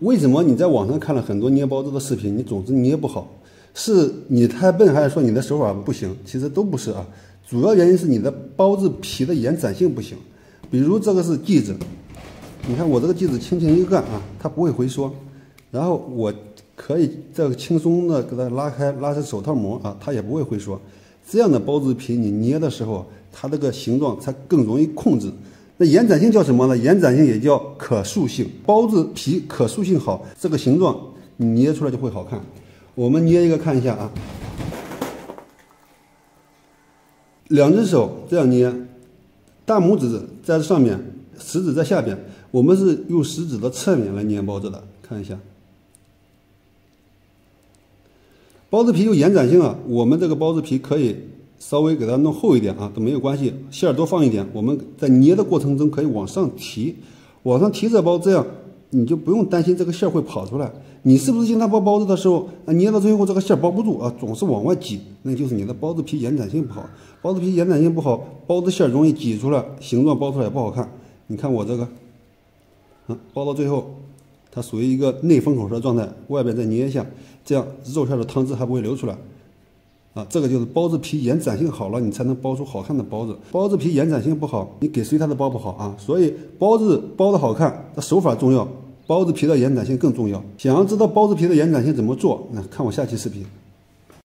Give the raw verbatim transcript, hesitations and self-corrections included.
为什么你在网上看了很多捏包子的视频，你总是捏不好？是你太笨，还是说你的手法不行？其实都不是啊，主要原因是你的包子皮的延展性不行。比如这个是剂子，你看我这个剂子轻轻一干啊，它不会回缩，然后我可以这个轻松的给它拉开，拉成手套膜啊，它也不会回缩。这样的包子皮你捏的时候，它这个形状才更容易控制。那延展性叫什么呢？延展性也叫可塑性。包子皮可塑性好，这个形状你捏出来就会好看。我们捏一个看一下啊，两只手这样捏，大拇指在这上面，食指在下边。我们是用食指的侧面来捏包子的，看一下。包子皮有延展性啊，我们这个包子皮可以稍微给它弄厚一点啊，都没有关系，馅儿多放一点。我们在捏的过程中可以往上提，往上提这包，这样你就不用担心这个馅儿会跑出来。你是不是经常包包子的时候，啊，捏到最后这个馅儿包不住啊，总是往外挤，那就是你的包子皮延展性不好。包子皮延展性不好，包子馅儿容易挤出来，形状包出来也不好看。你看我这个，啊，包到最后，它属于一个内封口的状态，外边再捏一下，这样肉馅的汤汁还不会流出来。啊，这个就是包子皮延展性好了，你才能包出好看的包子。包子皮延展性不好，你给谁他都包不好啊。所以包子包的好看，它手法重要。包子皮的延展性更重要。想要知道包子皮的延展性怎么做，那看我下期视频。